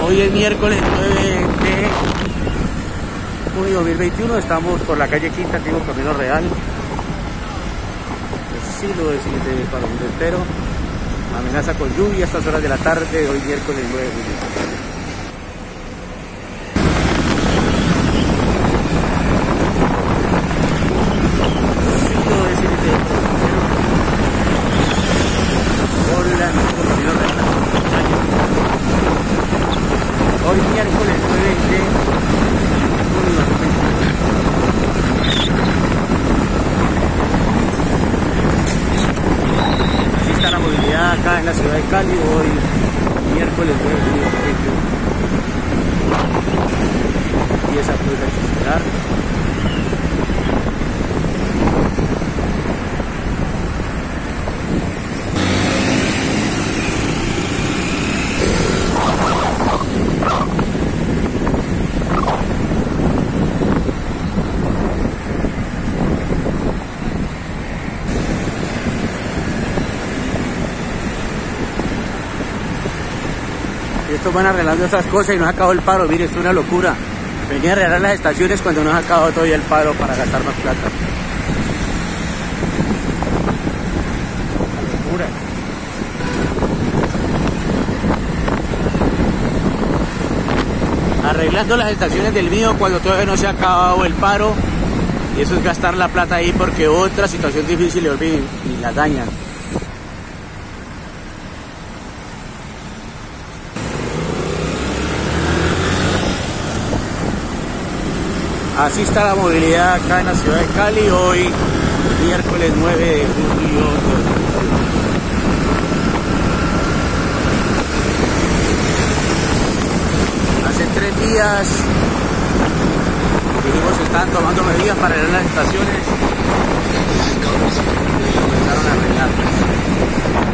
Hoy es miércoles 9 de junio 2021, estamos por la calle Quinta, antiguo Camino Real. Asilo de para un entero. Amenaza con lluvia a estas horas de la tarde, hoy miércoles 9 de junio. Hoy miércoles 9 de junio. Así está la movilidad acá en la ciudad de Cali, hoy miércoles 9 de junio. Empieza pues a chispear. Y estos van arreglando esas cosas y no ha acabado el paro. Mire, esto es una locura. Venía a arreglar las estaciones cuando no ha acabado todavía el paro para gastar más plata. Una locura. Arreglando las estaciones del mío cuando todavía no se ha acabado el paro. Y eso es gastar la plata ahí porque otra situación difícil le olviden y la dañan. Así está la movilidad acá en la ciudad de Cali, hoy miércoles 9 de julio. Hace 3 días dijimos que estaban tomando medidas para arreglar las estaciones y comenzaron a arreglarlas.